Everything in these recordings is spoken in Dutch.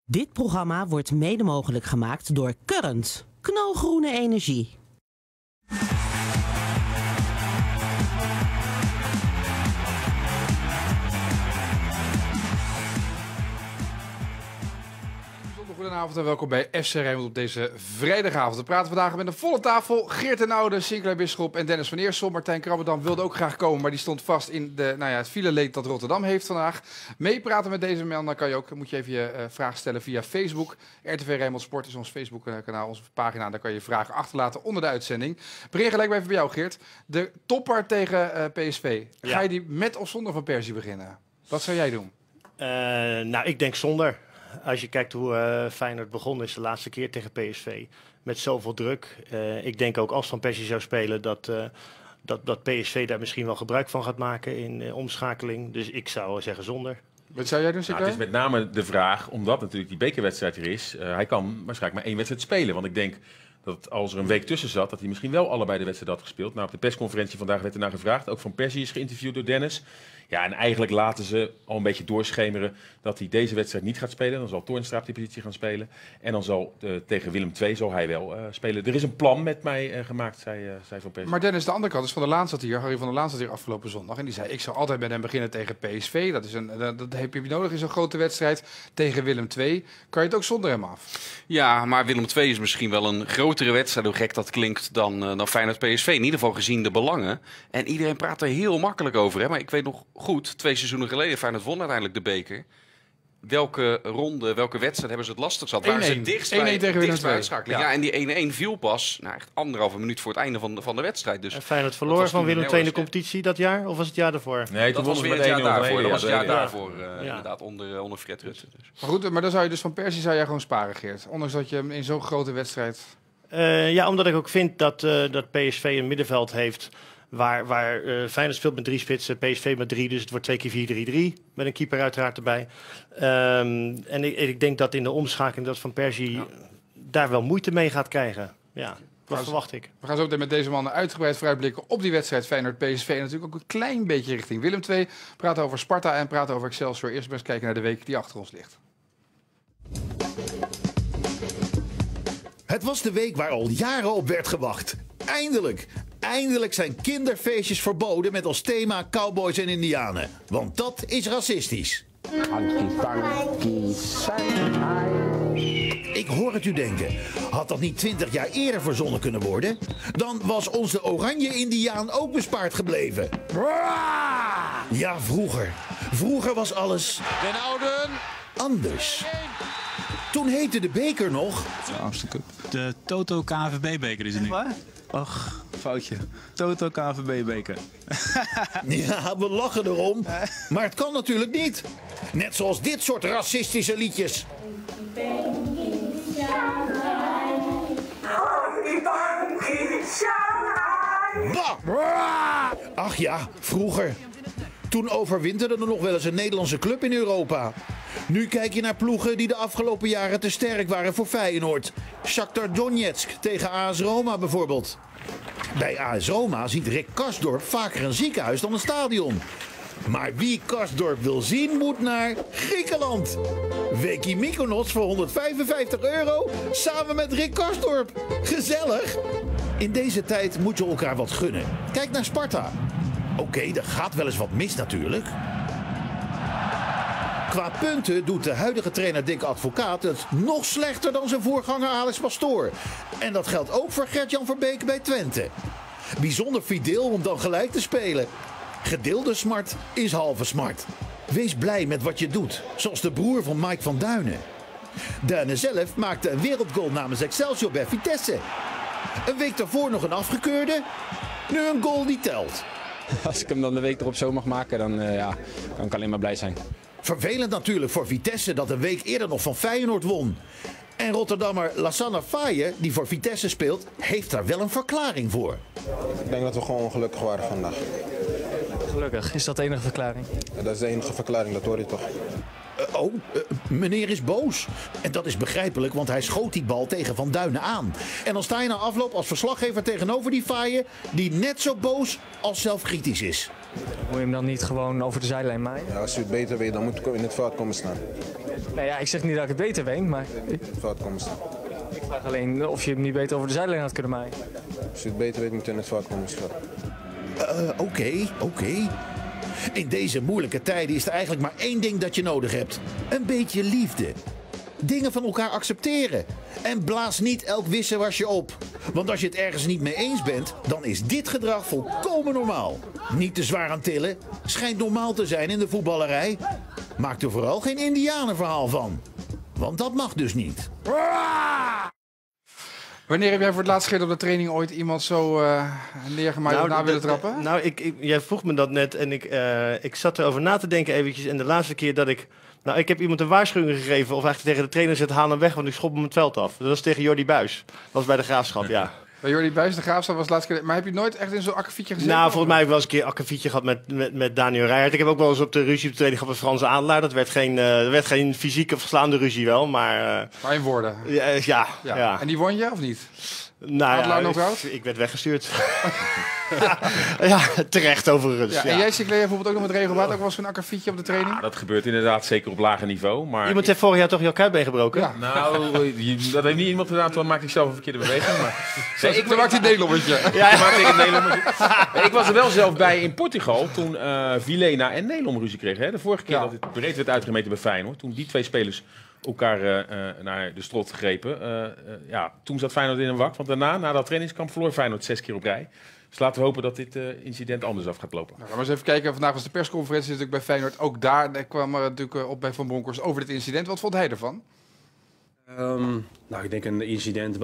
Dit programma wordt mede mogelijk gemaakt door Current. Knalgroene energie. Goedenavond en welkom bij FC Rijnmond op deze vrijdagavond. We praten vandaag met een volle tafel. Geert ten Oude, Sinclair Bisschop en Dennis van Eersel. Martijn Krabbedam wilde ook graag komen, maar die stond vast in het fileleed dat Rotterdam heeft vandaag. Meepraten met deze man, dan kan je ook, moet je even je vraag stellen via Facebook. RTV Rijnmond Sport is ons Facebook-kanaal, onze pagina. Daar kan je je vragen achterlaten onder de uitzending. Begin gelijk bij jou, Geert. De topper tegen PSV. Ga je die met of zonder Van Persie beginnen? Wat zou jij doen? Ik denk zonder. Als je kijkt hoe Feyenoord begonnen is de laatste keer tegen PSV. Met zoveel druk. Ik denk ook als Van Persie zou spelen dat PSV daar misschien wel gebruik van gaat maken in omschakeling. Dus ik zou zeggen zonder. Wat zou jij doen, Sinclair? Het is met name de vraag, omdat natuurlijk die bekerwedstrijd er is. Hij kan waarschijnlijk maar één wedstrijd spelen. Want ik denk dat als er een week tussen zat, dat hij misschien wel allebei de wedstrijd had gespeeld. Nou, op de persconferentie vandaag werd er naar gevraagd. Ook Van Persie is geïnterviewd door Dennis. Ja, en eigenlijk laten ze al een beetje doorschemeren dat hij deze wedstrijd niet gaat spelen. Dan zal Toornstra op die positie gaan spelen. En dan zal tegen Willem II zal hij wel spelen. Er is een plan met mij gemaakt, zei Van Persie. Maar Dennis, de andere kant is Van der Laan zat hier. Harry van der Laan zat hier afgelopen zondag. En die zei, ik zou altijd met hem beginnen tegen PSV. Dat heb je nodig in zo'n grote wedstrijd. Tegen Willem II kan je het ook zonder hem af. Ja, maar Willem II is misschien wel een grotere wedstrijd, hoe gek dat klinkt, dan Feyenoord PSV. In ieder geval gezien de belangen. En iedereen praat er heel makkelijk over. Hè? Maar ik weet nog goed, 2 seizoenen geleden, Feyenoord won uiteindelijk de beker. Welke ronde, welke wedstrijd hebben ze het lastig gehad? Waren ze dichtst bij uitschakeling? Ja, en die 1-1 viel pas echt 1,5 minuut voor het einde van de wedstrijd. Dus en Feyenoord verloor van Willem II in de competitie dat jaar? Of was het jaar daarvoor? Nee, dat was weer het jaar daarvoor. Dat was het jaar daarvoor, inderdaad, onder Fred Rutte. Dus. Maar goed, maar dan zou je dus Van Persie zou jij gewoon sparen, Geert. Ondanks dat je hem in zo'n grote wedstrijd... Omdat ik ook vind dat PSV een middenveld heeft waar Feyenoord speelt met 3 spitsen, PSV met 3, dus het wordt 2 keer 4-3-3 met een keeper uiteraard erbij. En ik denk dat in de omschakeling dat Van Persie daar wel moeite mee gaat krijgen. Ja, dat verwacht ik. We gaan zo meteen met deze mannen uitgebreid vooruitblikken op die wedstrijd Feyenoord-PSV. En natuurlijk ook een klein beetje richting Willem II. Praten over Sparta en praten over Excelsior. Eerst maar eens kijken naar de week die achter ons ligt. Het was de week waar al jaren op werd gewacht. Eindelijk! Eindelijk zijn kinderfeestjes verboden met als thema cowboys en indianen. Want dat is racistisch. Ik hoor het u denken. Had dat niet 20 jaar eerder verzonnen kunnen worden? Dan was onze oranje indiaan ook bespaard gebleven. Ja, vroeger. Vroeger was alles Den Ouden anders. Toen heette de beker nog... De Toto KNVB-beker is er nu. Waar? Och, foutje. Toto KNVB-beker. Ja, we lachen erom. Maar het kan natuurlijk niet. Net zoals dit soort racistische liedjes. Bah! Ach ja, vroeger. Toen overwinterde er nog wel eens een Nederlandse club in Europa. Nu kijk je naar ploegen die de afgelopen jaren te sterk waren voor Feyenoord. Shakhtar Donetsk tegen AS Roma bijvoorbeeld. Bij AS Roma ziet Rick Karsdorp vaker een ziekenhuis dan een stadion. Maar wie Karsdorp wil zien moet naar Griekenland. Weki Mykonos voor €155 samen met Rick Karsdorp. Gezellig! In deze tijd moet je elkaar wat gunnen. Kijk naar Sparta. Oké, er gaat wel eens wat mis natuurlijk. Qua punten doet de huidige trainer Dick Advocaat het nog slechter dan zijn voorganger Alex Pastoor. En dat geldt ook voor Gert-Jan Verbeek bij Twente. Bijzonder fideel om dan gelijk te spelen. Gedeelde smart is halve smart. Wees blij met wat je doet, zoals de broer van Mike van Duinen. Duinen zelf maakte een wereldgoal namens Excelsior bij Vitesse. Een week daarvoor nog een afgekeurde, nu een goal die telt. Als ik hem dan de week erop zo mag maken, dan kan ik alleen maar blij zijn. Vervelend natuurlijk voor Vitesse dat een week eerder nog van Feyenoord won. En Rotterdammer Lassana Faye, die voor Vitesse speelt, heeft daar wel een verklaring voor. Ik denk dat we gewoon ongelukkig waren vandaag. Gelukkig, is dat de enige verklaring? Ja, dat is de enige verklaring, dat hoor je toch. Meneer is boos. En dat is begrijpelijk, want hij schoot die bal tegen Van Duinen aan. En dan sta je na afloop als verslaggever tegenover die Faye die net zo boos als zelfkritisch is. Moet je hem dan niet gewoon over de zijlijn maaien? Ja, als je het beter weet, dan moet je in het veld komen staan. Nou ja, ik zeg niet dat ik het beter weet, maar In het veld komen staan. ik vraag alleen of je hem niet beter over de zijlijn had kunnen maaien. Als je het beter weet, moet je in het veld komen staan. Oké. In deze moeilijke tijden is er eigenlijk maar één ding dat je nodig hebt. Een beetje liefde. Dingen van elkaar accepteren. En blaas niet elk wisselwasje op. Want als je het ergens niet mee eens bent, dan is dit gedrag volkomen normaal. Niet te zwaar aan tillen. Schijnt normaal te zijn in de voetballerij. Maak er vooral geen indianenverhaal van. Want dat mag dus niet. Wanneer heb jij voor het laatst keer op de training ooit iemand zo neergemaaid na willen trappen? Jij vroeg me dat net en ik zat erover na te denken eventjes. En de laatste keer dat ik heb iemand een waarschuwing gegeven, of eigenlijk tegen de trainer zet, haal hem weg, want ik schop hem het veld af. Dat was tegen Jordi Buis. Dat was bij de Graafschap, ja. Bij Jordi Buis, de Graafschap was de laatste keer. Maar heb je nooit echt in zo'n akkefietje gezeten? Nou, volgens mij heb ik wel eens een keer akkefietje gehad met Daniel Rijkaard. Ik heb ook wel eens op de ruzie op de training gehad met Frans Adelaar. Dat werd geen fysieke of verslaande ruzie wel, maar... maar in woorden? Ja. En die won je of niet? Nou ja, ik werd weggestuurd. Ja, terecht overigens. Ja. En jij, Sinclair, bijvoorbeeld ook nog met regelmaat ook wel eens een akkefietje op de training? Ja, dat gebeurt inderdaad zeker op lager niveau. Maar iemand heeft vorig jaar toch jouw kuitbeen gebroken? Ja. Nou, dat heeft niet iemand gedaan, toen maakte ik zelf een verkeerde beweging. Maar... ik maakte een Nederlandertje. Ik was er wel zelf bij in Portugal, toen Vilena en Nederland ruzie kregen. Hè? De vorige keer dat het breed werd uitgemeten bij Feyenoord. Toen die twee spelers elkaar naar de strot grepen. Toen zat Feyenoord in een wak. Want daarna, na dat trainingskamp, verloor Feyenoord 6 keer op rij. Dus laten we hopen dat dit incident anders af gaat lopen. Nou, gaan we eens even kijken. Vandaag was de persconferentie natuurlijk bij Feyenoord. Ook daar kwam er natuurlijk op bij Van Bronckhorst over dit incident. Wat vond hij ervan? Ik denk een incident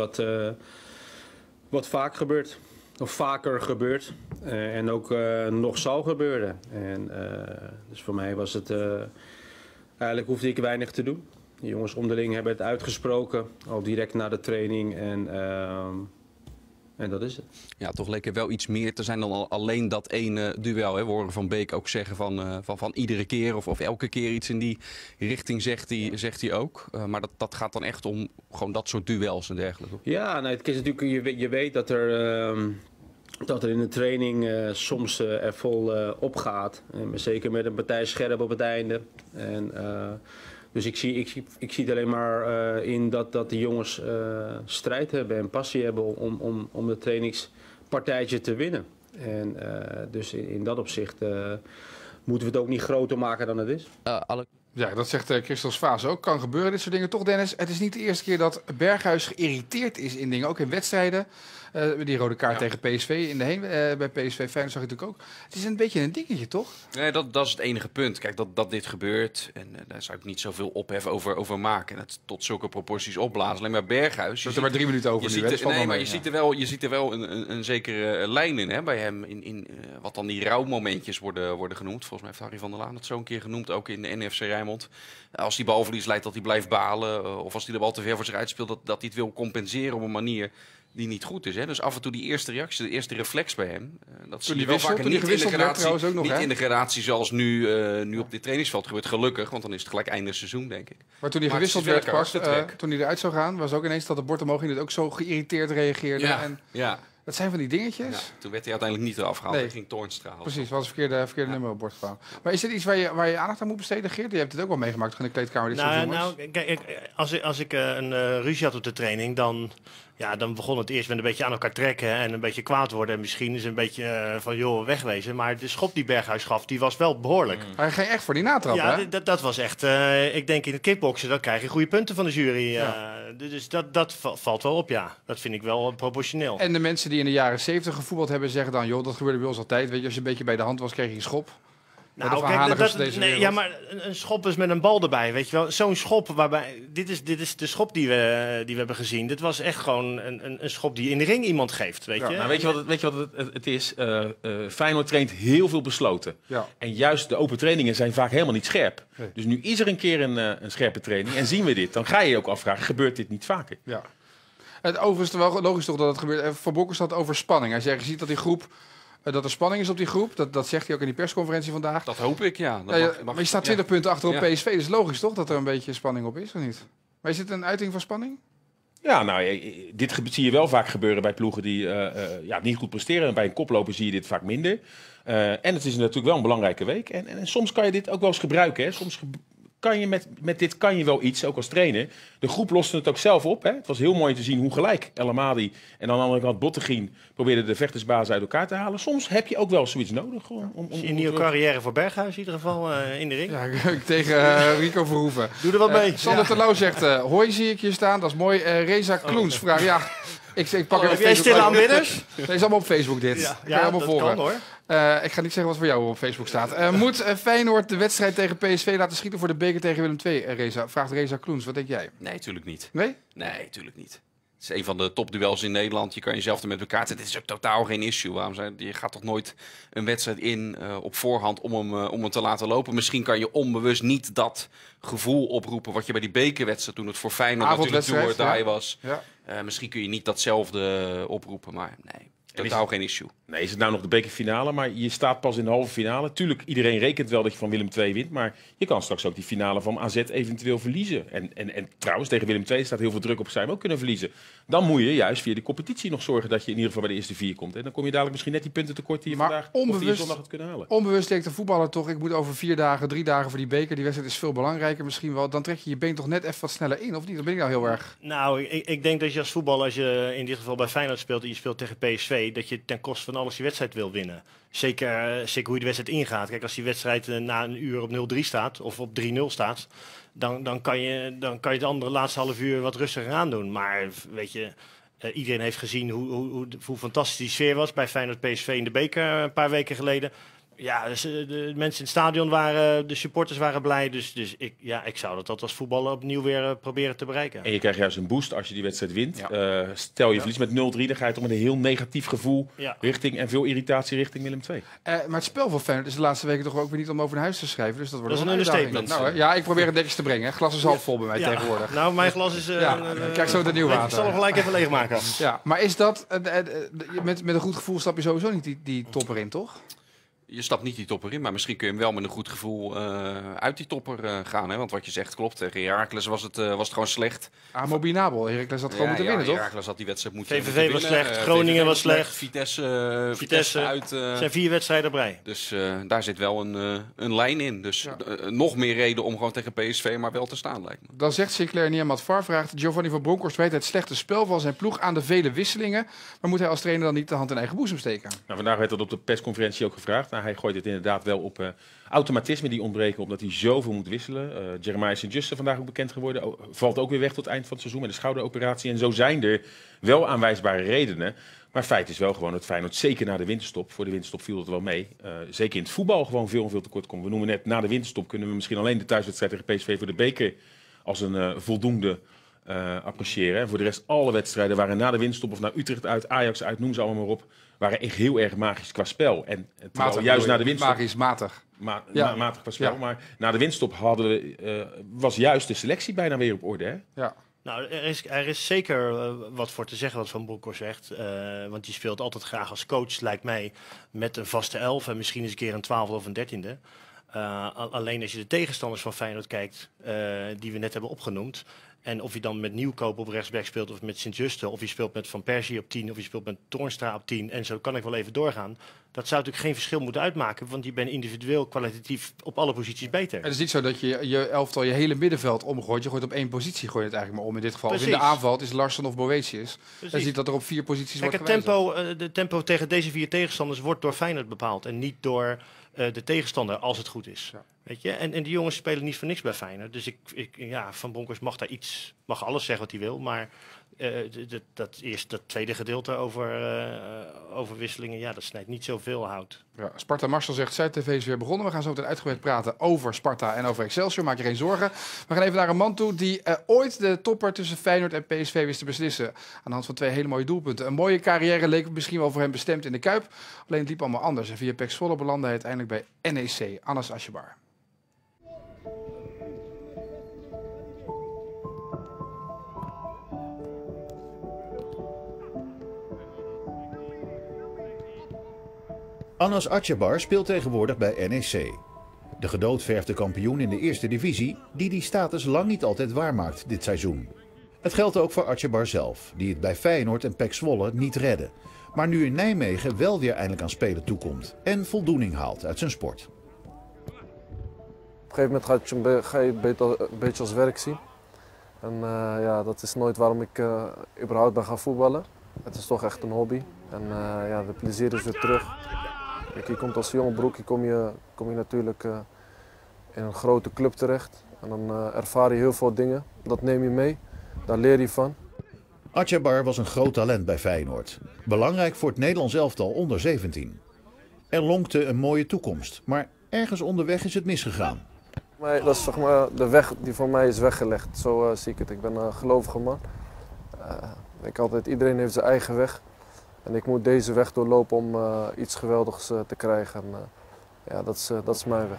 wat vaak gebeurt. Of vaker gebeurt. En ook nog zal gebeuren. Dus voor mij was het... eigenlijk hoefde ik weinig te doen. De jongens onderling hebben het uitgesproken. Al direct na de training. En dat is het. Ja, toch leek er wel iets meer te zijn dan alleen dat ene duel. Hè. We horen Van Beek ook zeggen van iedere keer of elke keer iets in die richting zegt hij ook. Maar dat gaat dan echt om gewoon dat soort duels en dergelijke. Ja, het is natuurlijk, je weet dat er in de training soms er vol op gaat. Zeker met een partij scherp op het einde. Dus ik zie het alleen maar in dat de jongens strijd hebben en passie hebben om de trainingspartijtje te winnen. Dus in dat opzicht moeten we het ook niet groter maken dan het is. Ja, dat zegt Christos Vaas ook. Kan gebeuren, dit soort dingen. Toch, Dennis, het is niet de eerste keer dat Berghuis geïrriteerd is in dingen. Ook in wedstrijden. Die rode kaart tegen PSV bij PSV Feyenoord zag je natuurlijk ook. Het is een beetje een dingetje, toch? Nee, dat is het enige punt. Kijk, dat dit gebeurt. En daar zou ik niet zoveel ophef over maken. En het tot zulke proporties opblazen. Alleen maar Berghuis. Er is er maar 3 minuten over nu. Je ziet er wel een zekere lijn in, hè, bij hem. In wat dan die rouwmomentjes worden genoemd. Volgens mij heeft Harry van der Laan het zo een keer genoemd. Ook in de NFC Rijnmond. Als hij balverlies leidt, dat hij blijft balen. Of als hij de bal te ver voor zich uitspeelt, dat hij het wil compenseren op een manier die niet goed is. Hè? Dus af en toe die eerste reactie, de eerste reflex bij hem. Dat zie je wel vaker niet in de gradatie. Niet in de gradatie zoals nu op dit trainingsveld gebeurt. Gelukkig, want dan is het gelijk einde seizoen, denk ik. Maar toen hij gewisseld werd, toen hij eruit zou gaan, was ook ineens dat de bord omhoog ging. Dat ook zo geïrriteerd reageerde. Ja. Dat zijn van die dingetjes. Ja, toen werd hij uiteindelijk niet eraf gehaald. Hij ging toornstraal. Precies, was het verkeerde nummer op bord gevallen. Maar is dit iets waar je aandacht aan moet besteden, Geert? Je hebt het ook wel meegemaakt in de kleedkamer. Kijk, als ik een ruzie had op de training, dan begon het eerst met een beetje aan elkaar trekken en een beetje kwaad worden. En misschien is een beetje van, joh, wegwezen. Maar de schop die Berghuis gaf, die was wel behoorlijk. Hij ging echt voor die natrap, hè? Dat was echt... ik denk in het kickboksen, dan krijg je goede punten van de jury. Dus dat valt wel op, ja. Dat vind ik wel proportioneel. En de mensen die in de jaren 70 gevoetbald hebben, zeggen dan, joh, dat gebeurde bij ons altijd. Weet je, als je een beetje bij de hand was, kreeg je een schop. Nou, maar een schop is met een bal erbij, weet je wel. Zo'n schop waarbij... Dit is de schop die we hebben gezien. Dit was echt gewoon een schop die in de ring iemand geeft, weet je. Nou, weet je wat het is? Feyenoord traint heel veel besloten. Ja. En juist de open trainingen zijn vaak helemaal niet scherp. Nee. Dus nu is er een keer een scherpe training en zien we dit. Dan ga je je ook afvragen, gebeurt dit niet vaker? Ja. Het overigens wel logisch toch dat het gebeurt. Van Bronckhorst had over spanning. Hij zegt, je ziet dat die groep... Dat er spanning is op die groep, dat zegt hij ook in die persconferentie vandaag. Dat hoop ik, ja. Maar je staat 20 punten achter op PSV, dus logisch toch dat er een beetje spanning op is, of niet? Maar is dit een uiting van spanning? Ja, nou, dit zie je wel vaak gebeuren bij ploegen die niet goed presteren. En bij een koploper zie je dit vaak minder. En het is natuurlijk wel een belangrijke week. En soms kan je dit ook wel eens gebruiken. Hè. Soms kan je met dit kan je wel iets, ook als trainer. De groep loste het ook zelf op. Hè. Het was heel mooi te zien hoe gelijk El Amadi en aan de andere kant Bottegien probeerden de vechtersbasis uit elkaar te halen. Soms heb je ook wel zoiets nodig. Om een nieuwe carrière voor Berghuis in ieder geval in de ring. Ja, tegen Rico Verhoeven. Doe er wat mee. Sander Terlouw zegt, hoi zie ik hier staan. Dat is mooi. Reza Kloens vraagt, ja... Ik pak heb jij stille aanbidders? Het is allemaal op Facebook dit. Ja, allemaal dat volgen. kan hoor. Ik ga niet zeggen wat voor jou op Facebook staat. Moet Feyenoord de wedstrijd tegen PSV laten schieten voor de beker tegen Willem II, Reza? Vraagt Reza Kloens. Wat denk jij? Nee, tuurlijk niet. Nee? Nee, tuurlijk niet. Het is een van de topduels in Nederland. Je kan jezelf er met elkaar zetten. Het is ook totaal geen issue. Je gaat toch nooit een wedstrijd in op voorhand om hem te laten lopen. Misschien kan je onbewust niet dat gevoel oproepen wat je bij die bekerwedstrijd toen het voor Feyenoord natuurlijk do or die was. Ja. Misschien kun je niet datzelfde oproepen, maar nee. Totaal geen issue. Nee, is het nou nog de bekerfinale, maar je staat pas in de halve finale. Tuurlijk, iedereen rekent wel dat je van Willem II wint, maar je kan straks ook die finale van AZ eventueel verliezen. En trouwens, tegen Willem II staat heel veel druk op, zij hem ook kunnen verliezen. Dan moet je juist via de competitie nog zorgen dat je in ieder geval bij de eerste 4 komt. En dan kom je dadelijk misschien net die punten tekort die je vandaag of die je zondag had kunnen halen. Onbewust denkt de voetballer toch, ik moet over 4 dagen, 3 dagen voor die beker. Die wedstrijd is veel belangrijker misschien wel. Dan trek je je been toch net even wat sneller in, of niet? Dan ben ik nou heel erg... Nou, ik denk dat je als voetballer, als je in dit geval bij Feyenoord speelt en je speelt tegen PSV, dat je ten koste van alles die wedstrijd wil winnen. Zeker hoe je de wedstrijd ingaat. Kijk, als die wedstrijd na een uur op 0-3 staat of op 3-0 staat, dan kan je het andere laatste half uur wat rustiger aan doen. Maar weet je, iedereen heeft gezien hoe fantastisch die sfeer was bij Feyenoord PSV in de beker een paar weken geleden. Ja, dus, de mensen in het stadion waren, de supporters waren blij. Dus ik zou dat als voetballer opnieuw weer proberen te bereiken. En je krijgt juist een boost als je die wedstrijd wint. Ja. Stel je verliest met 0-3, dan ga je toch met een heel negatief gevoel richting en veel irritatie richting Willem II. Maar het spel van Feyenoord is de laatste weken toch ook weer niet om over naar huis te schrijven. Dus dat wordt een understatement. Nou, ja, ik probeer het netjes te brengen. Glas is half vol bij mij tegenwoordig. Nou, mijn glas is... kijk zo de nieuw water. Ik zal hem gelijk even leegmaken. Ja, maar is dat... met een goed gevoel stap je sowieso niet die topper in, toch? Je stapt niet die topper in, maar misschien kun je hem wel met een goed gevoel uit die topper gaan. Hè? Want wat je zegt klopt. Tegen Heracles was het gewoon slecht. Amobinabel. Heracles had gewoon moeten winnen, toch? Heracles had die wedstrijd moeten VVV winnen. was slecht, Groningen was slecht. Vitesse uit. zijn 4 wedstrijden op rij. Dus daar zit wel een lijn in. Dus nog meer reden om gewoon tegen PSV maar wel te staan, lijkt me. Dan zegt Sinclair Niamat VAR, vraagt Giovanni van Bronckhorst weet het slechte spel van zijn ploeg aan de vele wisselingen. Maar moet hij als trainer dan niet de hand in eigen boezem steken? Nou, vandaag werd dat op de persconferentie ook gevraagd. Nou, hij gooit het inderdaad wel op automatismen die ontbreken, omdat hij zoveel moet wisselen. Jeremiah St-Juste vandaag ook bekend geworden. Valt ook weer weg tot het eind van het seizoen met de schouderoperatie. En zo zijn er wel aanwijsbare redenen. Maar feit is wel gewoon dat Feyenoord zeker na de winterstop, voor de winterstop viel het wel mee, zeker in het voetbal gewoon veel tekort komt. We noemen net, na de winterstop kunnen we misschien alleen de thuiswedstrijd tegen PSV voor de beker als een voldoende appreciëren. En voor de rest alle wedstrijden waren na de winterstop of naar Utrecht uit, Ajax uit, noem ze allemaal maar op, waren echt heel erg magisch qua spel. En matig, juist na de winterstop... Magisch, matig. Matig qua spel, maar na de winterstop was juist de selectie bijna weer op orde. Hè? Ja. Nou, er is zeker wat voor te zeggen wat Van Bronckhorst zegt. Want die speelt altijd graag als coach, lijkt mij, met een vaste 11 en misschien eens een keer een 12 of een 13e. Alleen als je de tegenstanders van Feyenoord kijkt, die we net hebben opgenoemd. En of je dan met Nieuwkoop op rechtsback speelt of met Sint-Juste, of je speelt met Van Persie op 10, of je speelt met Toornstra op 10. En zo kan ik wel even doorgaan. Dat zou natuurlijk geen verschil moeten uitmaken, want je bent individueel kwalitatief op alle posities beter. Het is niet zo dat je elftal je hele middenveld omgooit. Je gooit op 1 positie, gooi je het eigenlijk maar om in dit geval. Of in de aanval, het is Larsson of Boetius. Je ziet dat er op 4 posities wordt gewijzigd. De tempo tegen deze 4 tegenstanders wordt door Feyenoord bepaald en niet door de tegenstander, als het goed is. Ja. Weet je? En die jongens spelen niet voor niks bij Feyenoord. Dus Van Bronckhorst mag alles zeggen wat hij wil, maar dat tweede gedeelte over wisselingen, dat snijdt niet zoveel hout. Ja, Sparta Marcel zegt, Zuid-TV is weer begonnen. We gaan zo meteen uitgebreid praten over Sparta en over Excelsior. Maak je geen zorgen. We gaan even naar een man toe die ooit de topper tussen Feyenoord en PSV wist te beslissen. Aan de hand van 2 hele mooie doelpunten. Een mooie carrière leek misschien wel voor hem bestemd in de Kuip. Alleen het liep allemaal anders. En via PEC Zwolle belandde hij uiteindelijk bij NEC. Anas Asjebar. Anas Asjebar speelt tegenwoordig bij NEC. De gedoodverfde kampioen in de eerste divisie, die status lang niet altijd waarmaakt dit seizoen. Het geldt ook voor Atjebar zelf, die het bij Feyenoord en PEC Zwolle niet redde. Maar nu in Nijmegen wel weer eindelijk aan spelen toekomt en voldoening haalt uit zijn sport. Op een gegeven moment ga je het een beetje als werk zien. En ja, dat is nooit waarom ik überhaupt ben gaan voetballen. Het is toch echt een hobby. En ja, de plezier is weer terug. Kijk, je komt als jonge broekje kom je natuurlijk in een grote club terecht. En dan ervaar je heel veel dingen. Dat neem je mee. Daar leer je van. Atjebar was een groot talent bij Feyenoord. Belangrijk voor het Nederlands elftal onder 17. Er lonkte een mooie toekomst, maar ergens onderweg is het misgegaan. Dat is zeg maar de weg die voor mij is weggelegd. Zo zie ik het. Ik ben een gelovige man. Ik denk altijd, iedereen heeft zijn eigen weg. En ik moet deze weg doorlopen om iets geweldigs te krijgen. En, ja, dat is mijn weg.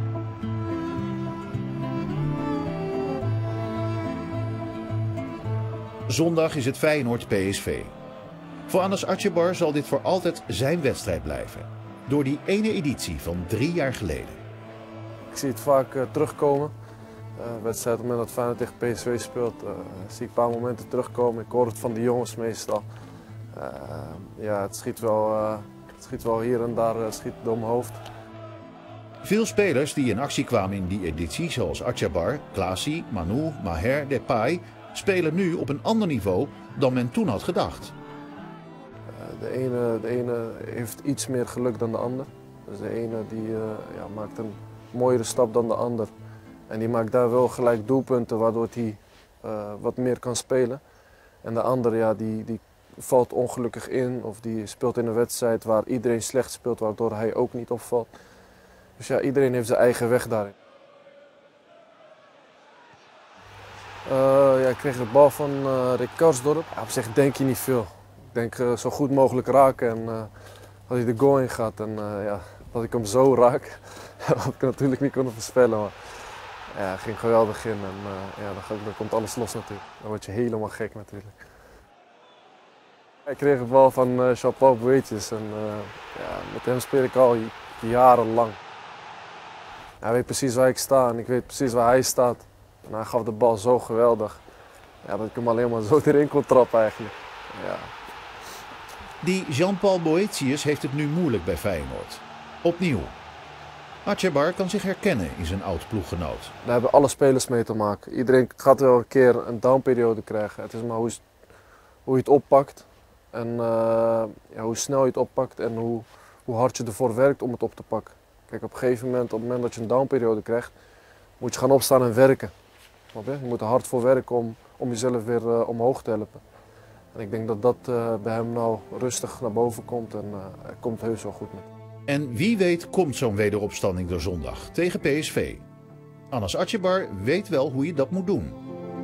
Zondag is het Feyenoord-PSV. Voor Anas Atjebar zal dit voor altijd zijn wedstrijd blijven. Door die ene editie van 3 jaar geleden. Ik zie het vaak terugkomen. Wedstrijd op het moment dat Feyenoord tegen PSV speelt, zie ik een paar momenten terugkomen. Ik hoor het van de jongens meestal. Ja, het schiet wel hier en daar schiet door mijn hoofd. Veel spelers die in actie kwamen in die editie, zoals Atjebar, Klaasie, Manu, Maher, Depay, spelen nu op een ander niveau dan men toen had gedacht. De ene heeft iets meer geluk dan de ander. Dus de ene die, ja, maakt een mooiere stap dan de ander. En die maakt daar wel gelijk doelpunten waardoor hij wat meer kan spelen. En de ander ja, die valt ongelukkig in of die speelt in een wedstrijd waar iedereen slecht speelt waardoor hij ook niet opvalt. Dus ja, iedereen heeft zijn eigen weg daarin. Ja, ik kreeg de bal van Rick Karsdorp. Ja, op zich denk je niet veel. Ik denk zo goed mogelijk raken en dat hij de goal in gaat. En ja, dat ik hem zo raak, had ik natuurlijk niet kunnen voorspellen. Maar ja, hij ging geweldig in en ja, dan komt alles los natuurlijk. Dan word je helemaal gek natuurlijk. Ik kreeg de bal van Jean-Paul Boetjes en ja, met hem speel ik al jarenlang. Hij weet precies waar ik sta en ik weet precies waar hij staat. En hij gaf de bal zo geweldig ja, dat ik hem alleen maar zo erin kon trappen eigenlijk. Ja. Die Jean-Paul Boetius heeft het nu moeilijk bij Feyenoord. Opnieuw. Atjebar kan zich herkennen in zijn oud-ploeggenoot. Daar hebben alle spelers mee te maken. Iedereen gaat wel een keer een downperiode krijgen. Het is maar hoe je het oppakt. En ja, hoe snel je het oppakt en hoe hard je ervoor werkt om het op te pakken. Kijk, op een gegeven moment, op het moment dat je een downperiode krijgt, moet je gaan opstaan en werken. Je moet er hard voor werken om jezelf weer omhoog te helpen. En ik denk dat dat bij hem nou rustig naar boven komt en hij komt heus wel goed met. En wie weet komt zo'n wederopstanding door zondag tegen PSV. Anas Atjebar weet wel hoe je dat moet doen.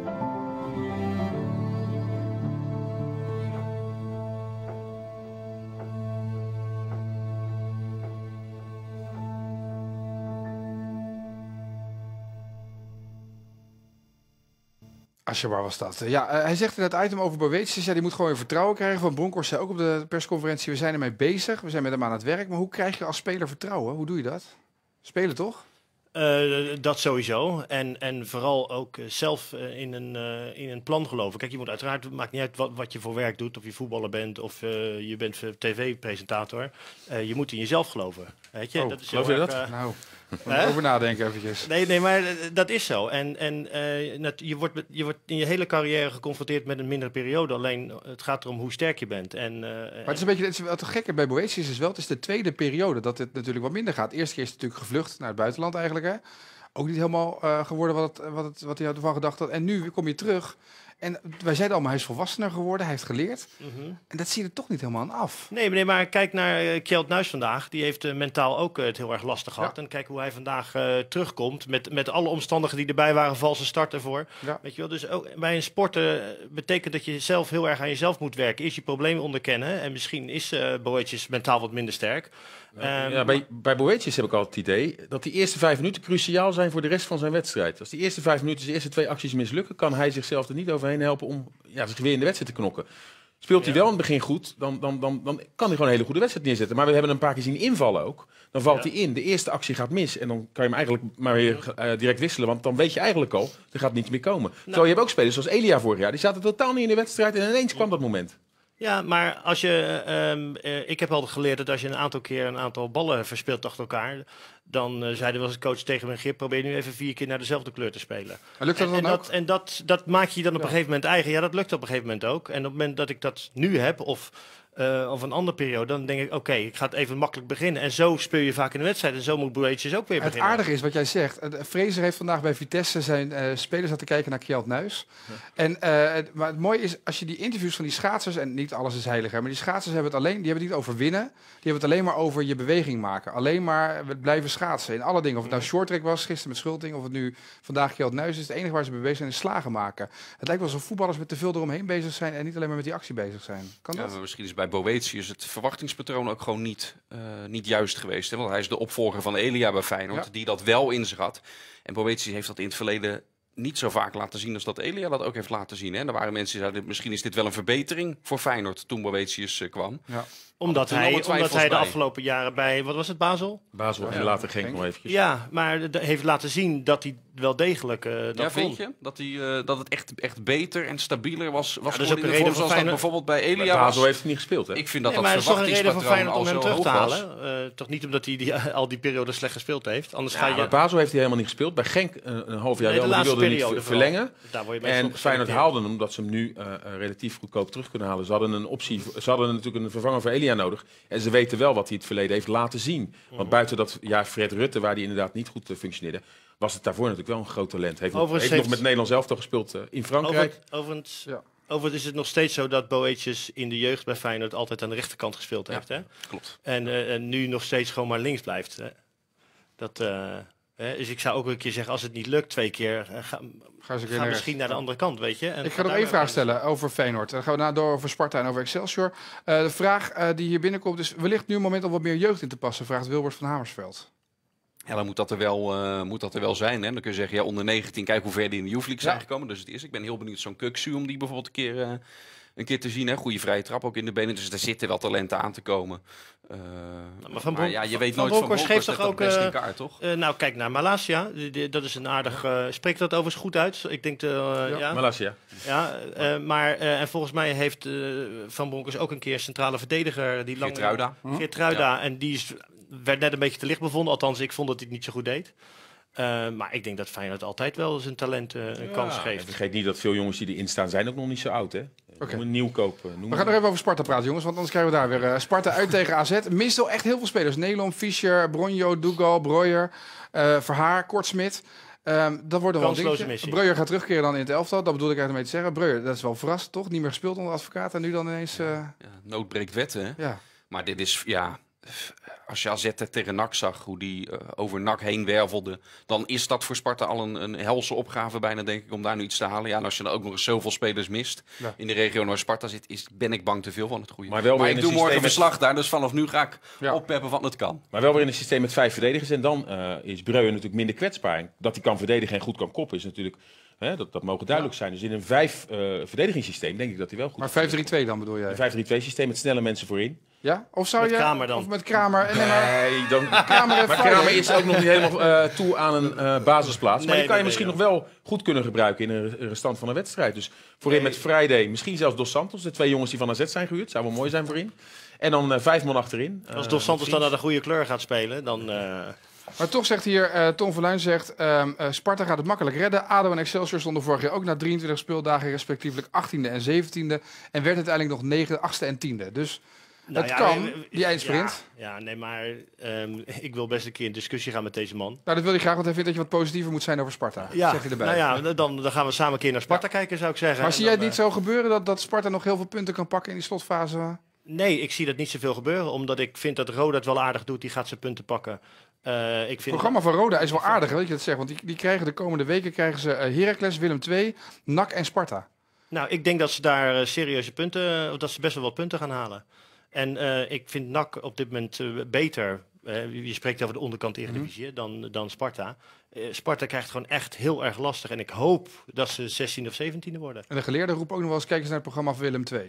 Atjebar was dat. Ja, hij zegt in het item over Boetius, ja, die moet gewoon weer vertrouwen krijgen. Van Bronkhorst zei ook op de persconferentie, we zijn ermee bezig, we zijn met hem aan het werk. Maar hoe krijg je als speler vertrouwen? Hoe doe je dat? Spelen toch? Dat sowieso. En vooral ook zelf in een plan geloven. Kijk, je moet uiteraard, het maakt niet uit wat je voor werk doet, of je voetballer bent of je bent tv-presentator. Je moet in jezelf geloven. Weet je? Dat is geloof je dat? Nou, over nadenken eventjes. Nee, maar dat is zo. En je wordt in je hele carrière geconfronteerd met een mindere periode. Alleen het gaat erom hoe sterk je bent. Maar het is een beetje wat gekker bij Boetius is wel. Het is de tweede periode dat het natuurlijk wat minder gaat. De eerste keer is het natuurlijk gevlucht naar het buitenland eigenlijk. Hè? Ook niet helemaal geworden wat hij ervan gedacht had. En nu kom je terug. En wij zeiden allemaal, hij is volwassener geworden, hij heeft geleerd. En dat zie je er toch niet helemaal aan af. Nee, maar kijk naar Kjeld Nuis vandaag. Die heeft mentaal ook het heel erg lastig gehad. Ja. En kijk hoe hij vandaag terugkomt. Met alle omstandigheden die erbij waren, valse start ervoor. Ja. Weet je wel? Dus ook bij een sporten betekent dat je zelf heel erg aan jezelf moet werken. Eerst je problemen onderkennen. En misschien is Boetjes mentaal wat minder sterk. Ja, bij Boetjes heb ik altijd het idee dat die eerste 5 minuten cruciaal zijn voor de rest van zijn wedstrijd. Als die eerste 5 minuten, de eerste 2 acties mislukken, kan hij zichzelf er niet overheen helpen om zich weer in de wedstrijd te knokken. Speelt hij wel in het begin goed, dan kan hij gewoon een hele goede wedstrijd neerzetten. Maar we hebben hem een paar keer zien invallen ook. Dan valt hij in, de eerste actie gaat mis. En dan kan je hem eigenlijk maar weer direct wisselen. Want dan weet je eigenlijk al, er gaat niets meer komen. Zo, je hebt ook spelers zoals Elia vorig jaar. Die zaten totaal niet in de wedstrijd en ineens kwam dat moment. Ja, maar als ik heb altijd geleerd dat als je een aantal keer een aantal ballen verspeelt achter elkaar, dan zeiden we als coach tegen mijn Gip, probeer nu even 4 keer naar dezelfde kleur te spelen. Maar lukt dat dan ook? En dat maak je dan op een gegeven moment eigen. Ja, dat lukt op een gegeven moment ook. En op het moment dat ik dat nu heb, of een andere periode, dan denk ik, oké, ik ga het even makkelijk beginnen. En zo speel je vaak in de wedstrijd. En zo moet Boetjes ook weer beginnen. Het aardige is wat jij zegt. Fraser heeft vandaag bij Vitesse zijn spelers laten kijken naar Kjeld Nuis. Ja. Maar het mooie is, als je die interviews van die schaatsers, en niet alles is heilig, maar die schaatsers hebben het alleen, die hebben het niet over winnen. Die hebben het alleen maar over je beweging maken. Alleen maar blijven schaatsen in alle dingen. Of het nou shorttrack was, gisteren met Schulting, of het nu vandaag Kjeld Nuis is. Het enige waar ze mee bezig zijn is slagen maken. Het lijkt wel alsof voetballers met te veel eromheen bezig zijn en niet alleen maar met die actie bezig zijn. Kan dat? Ja, misschien is bij Boetius het verwachtingspatroon ook gewoon niet juist geweest. Hè? Want hij is de opvolger van Elia bij Feyenoord, die dat wel in zich had. En Boetius heeft dat in het verleden niet zo vaak laten zien als dat Elia dat ook heeft laten zien. Hè? Er waren mensen die zeiden, misschien is dit wel een verbetering voor Feyenoord toen Boetius kwam. Ja. Omdat hij de afgelopen jaren bij, wat was het, Basel? Basel en later Genk nog eventjes. Ja, maar heeft laten zien dat hij wel degelijk dat vind je? Dat het echt beter en stabieler was dat is in ook de een reden vorm voor zoals dat bijvoorbeeld bij Elia was. Basel heeft hij niet gespeeld, hè? Ik vind dat maar dat is toch een reden voor Feyenoord om hem terug te was. halen? Toch niet omdat hij al die periode slecht gespeeld heeft? Anders ga je... Maar Basel heeft hij helemaal niet gespeeld. Bij Genk een half jaar wel, maar die wilde niet verlengen. En Feyenoord haalde hem, omdat ze hem nu relatief goedkoop terug kunnen halen. Ze hadden een optie, ze hadden natuurlijk een vervanger voor Elia nodig. En ze weten wel wat hij het verleden heeft laten zien. Want buiten dat jaar Fred Rutte, waar hij inderdaad niet goed functioneerde, was het daarvoor natuurlijk wel een groot talent. Heeft nog met Nederlands elftal gespeeld in Frankrijk. Overigens is het nog steeds zo dat Boetjes in de jeugd bij Feyenoord altijd aan de rechterkant gespeeld heeft. Hè? Klopt. En nu nog steeds gewoon maar links blijft. Hè? Dus ik zou ook een keer zeggen, als het niet lukt 2 keer, ga misschien naar de andere kant, weet je. En ik ga nog 1 vraag stellen over Feyenoord. Dan gaan we door over Sparta en over Excelsior. De vraag die hier binnenkomt is, wellicht nu een moment om wat meer jeugd in te passen, vraagt Wilbert van Hamersveld. Ja, dan moet dat er wel zijn. Hè? Dan kun je zeggen, ja, onder 19, kijk hoe ver die in de Youth League zijn gekomen. Dus het is, ik ben heel benieuwd zo'n Kuksu om die bijvoorbeeld een keer te zien. Hè? Goede vrije trap ook in de benen. Dus er zitten wel talenten aan te komen. Maar je weet nooit van Bronckhorst geeft toch ook best in kaart, toch? Nou, kijk naar Malasia. Dat is een aardig... spreekt dat overigens goed uit? Ik denk ja. Malasia. Ja, en volgens mij heeft Van Bronckhorst ook een keer centrale verdediger. Geertruida. En die werd net een beetje te licht bevonden. Althans, ik vond dat hij het niet zo goed deed. Maar ik denk dat Feyenoord altijd wel zijn talent een kans geeft. Vergeet niet dat veel jongens die erin staan zijn ook nog niet zo oud, hè? Een nieuwkoop. We gaan nog even over Sparta praten, jongens, want anders krijgen we daar weer Sparta uit tegen AZ. Mist wel echt heel veel spelers. Nelom, Fischer, Bronjo, Dougal, Breuer, Verhaar, Kortsmit. Dat wordt wel een dingetje. Breuer gaat terugkeren dan in het elftal. Dat bedoel ik eigenlijk mee te zeggen. Breuer, dat is wel verrassend, toch? Niet meer gespeeld onder advocaat en nu dan ineens... nood breekt wetten, hè? Ja. Maar dit is... Als je AZ tegen NAC zag, hoe die over NAC heen wervelde, dan is dat voor Sparta al een helse opgave bijna, denk ik, om daar nu iets te halen. Ja, en als je dan ook nog eens zoveel spelers mist in de regio waar Sparta zit, ben ik bang te veel van het goede. Maar ik doe morgen verslag daar, dus vanaf nu ga ik oppeppen van het kan. Maar wel weer in een systeem met 5 verdedigers en dan is Breuer natuurlijk minder kwetsbaar. Dat hij kan verdedigen en goed kan koppen is natuurlijk... Dat mogen duidelijk zijn. Dus in een 5 verdedigingssysteem denk ik dat hij wel goed is. Maar 5-3-2 dan bedoel jij? Een 5-3-2 systeem met snelle mensen voorin. Ja? Of zou met je... Kramer dan? Of met Kramer? Kramer is ook nog niet helemaal toe aan een basisplaats. Maar die kan je misschien nog wel goed kunnen gebruiken in een restant van een wedstrijd. Dus voorin met Friday, misschien zelfs Dos Santos. De 2 jongens die van AZ zijn gehuurd. Zou wel mooi zijn voorin. En dan 5 man achterin. Als Dos Santos dan naar de goede kleur gaat spelen, dan... Maar toch zegt hier, Tom Verluijn zegt, Sparta gaat het makkelijk redden. ADO en Excelsior stonden vorig jaar ook na 23 speeldagen respectievelijk 18e en 17e. En werd uiteindelijk nog 8e en 10e. Dus het kan, die eindsprint. Maar ik wil best een keer in discussie gaan met deze man. Nou, dat wil je graag, want hij vindt dat je wat positiever moet zijn over Sparta. Ja, zeg je erbij. Dan gaan we samen een keer naar Sparta kijken, zou ik zeggen. Maar zie jij het niet zo gebeuren dat Sparta nog heel veel punten kan pakken in die slotfase? Nee, ik zie dat niet zoveel gebeuren, omdat ik vind dat Roda het wel aardig doet. Die gaat zijn punten pakken. Het programma van Roda is wel aardig, weet je dat zegt. Want die krijgen de komende weken Heracles, Willem II, NAC en Sparta. Nou, ik denk dat ze daar serieuze punten, dat ze best wel wat punten gaan halen. En ik vind NAC op dit moment beter. Je spreekt over de onderkant Eredivisie dan Sparta. Sparta krijgt gewoon echt heel erg lastig. En ik hoop dat ze 16e of 17e worden. En de geleerden roepen ook nog wel eens, kijk eens naar het programma van Willem II.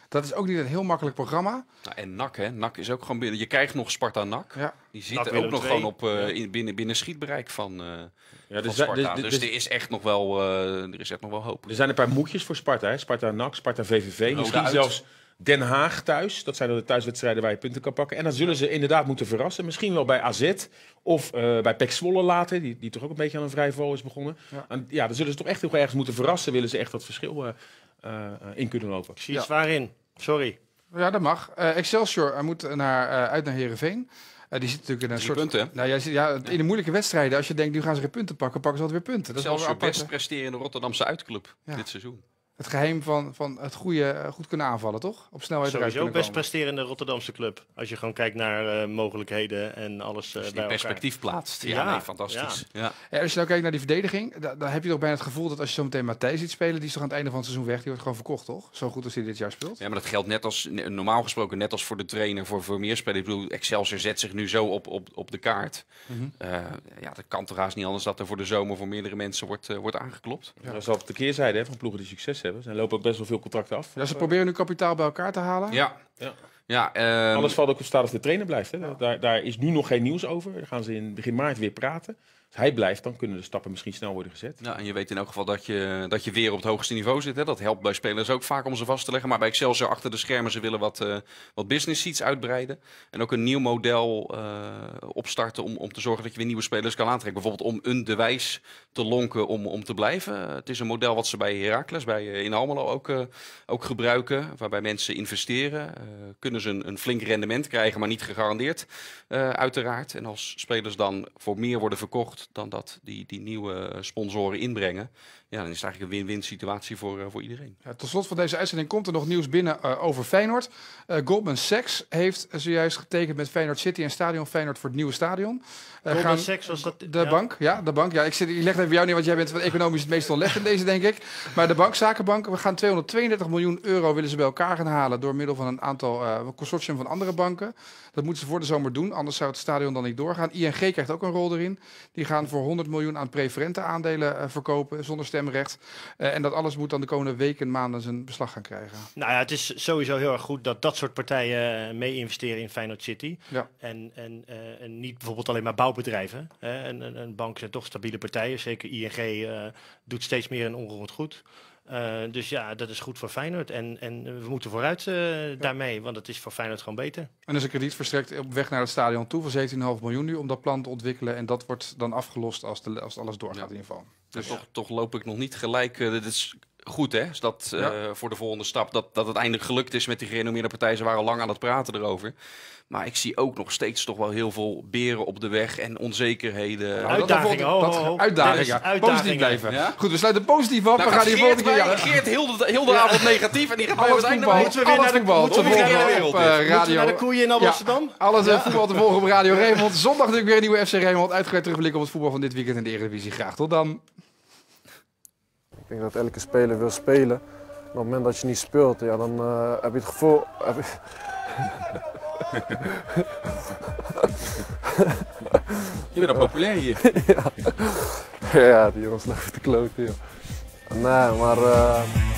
Dat is ook niet een heel makkelijk programma. Nou, en NAC, hè. NAC is ook gewoon binnen. Je krijgt nog Sparta-NAC. Ja. Die zitten ook nog gewoon op, binnen schietbereik van Sparta. Dus er is echt nog wel hoop. Er zijn een paar moedjes voor Sparta. Hè? Sparta-NAC, Sparta-VVV. Misschien zelfs Den Haag thuis. Dat zijn dan de thuiswedstrijden waar je punten kan pakken. En dan zullen ze inderdaad moeten verrassen. Misschien wel bij AZ of bij PEC Zwolle later. Die toch ook een beetje aan een vrij val is begonnen. Ja, dan zullen ze toch echt heel ergens moeten verrassen. Willen ze echt dat verschil in kunnen lopen. Ik zie je zwaar in. Sorry. Ja, dat mag. Excelsior moet uit naar Heerenveen. Die zit natuurlijk in een soort punten. Nou, in de moeilijke wedstrijden, als je denkt, nu gaan ze geen punten pakken, pakken ze altijd weer punten. Dat is Zelfs de best presterende Rotterdamse uitclub dit seizoen. Het geheim van het goed kunnen aanvallen, toch? Op snelheid eruit Sowieso kunnen best presterende Rotterdamse club. Als je gewoon kijkt naar mogelijkheden en alles bij elkaar. Perspectief plaatst. Ja, nee, fantastisch. Ja. Ja, als je nou kijkt naar die verdediging, dan heb je toch bijna het gevoel dat als je zo meteen Matthijs ziet spelen, die is toch aan het einde van het seizoen weg. Die wordt gewoon verkocht, toch? Zo goed als hij dit jaar speelt. Ja, maar dat geldt normaal gesproken net als voor de trainer, voor meer spelers. Ik bedoel, Excelsior zet zich nu zo op de kaart. Dat kan toch haast niet anders dat er voor de zomer voor meerdere mensen wordt aangeklopt. Ja. Dat is altijd de keerzijde van ploegen die succes hebben. Ze lopen ook best wel veel contracten af. Ja, ze proberen nu kapitaal bij elkaar te halen. Ja. Alles valt ook op staat of de trainer blijft. Hè. Daar is nu nog geen nieuws over. Daar gaan ze in begin maart weer praten. Als hij blijft, dan kunnen de stappen misschien snel worden gezet. Ja, en je weet in elk geval dat je weer op het hoogste niveau zit. Hè. Dat helpt bij spelers ook vaak om ze vast te leggen. Maar bij Excelsior achter de schermen, ze willen wat business seats uitbreiden. En ook een nieuw model opstarten om te zorgen dat je weer nieuwe spelers kan aantrekken. Bijvoorbeeld om een De Wijs te lonken om te blijven. Het is een model wat ze bij Heracles, in Almelo ook gebruiken. Waarbij mensen investeren. Kunnen ze een flink rendement krijgen, maar niet gegarandeerd uiteraard. En als spelers dan voor meer worden verkocht dan dat die nieuwe sponsoren inbrengen, dan is het eigenlijk een win-win situatie voor iedereen. Ja, tot slot van deze uitzending komt er nog nieuws binnen over Feyenoord. Goldman Sachs heeft zojuist getekend met Feyenoord City en Stadion Feyenoord voor het nieuwe stadion. Goldman Sachs was dat? De bank. Ja, de bank. Ja, ik leg het even bij jou neer, want jij bent van economisch het meest onlegd in deze, denk ik. Maar de zakenbank, we gaan 232 miljoen euro willen ze bij elkaar gaan halen door middel van een aantal consortium van andere banken. Dat moeten ze voor de zomer doen, anders zou het stadion dan niet doorgaan. ING krijgt ook een rol erin. Die gaan voor 100 miljoen aan preferente aandelen verkopen zonder stemrecht. En dat alles moet dan de komende weken, maanden zijn beslag gaan krijgen. Nou ja, het is sowieso heel erg goed dat soort partijen mee investeren in Feyenoord City. Ja. En niet bijvoorbeeld alleen maar bouwbedrijven. Een bank zijn toch stabiele partijen. Zeker ING doet steeds meer en ongewoon goed. Dus ja, dat is goed voor Feyenoord. En we moeten vooruit daarmee, want het is voor Feyenoord gewoon beter. En er is een krediet verstrekt op weg naar het stadion toe van 17,5 miljoen nu om dat plan te ontwikkelen. En dat wordt dan afgelost als alles doorgaat in ieder geval. Dus toch loop ik nog niet gelijk. Dit is goed, hè? Dus dat voor de volgende stap, dat het eindelijk gelukt is met die gerenommeerde partijen. Ze waren al lang aan het praten erover. Maar ik zie ook nog steeds toch wel heel veel beren op de weg en onzekerheden. Uitdagingen. Uitdagingen. Positief blijven. Ja? Goed, we sluiten positief af. Nou, we gaan die volgende keer... Geert heel de avond negatief en die gaat bij het einde alles voetbal te volgen op radio. Naar de koeien in Amsterdam? Alles voetbal te volgen op Radio Rijnmond. Zondag natuurlijk weer een nieuwe FC Rijnmond. Uitgebreid terugblik op het voetbal van dit weekend in de Eredivisie. Graag tot dan. Ik denk dat elke speler wil spelen. En op het moment dat je niet speelt, ja, dan heb je het gevoel... Je bent al populair hier. Ja, die jongens lopen te kloten, joh. Nee, maar...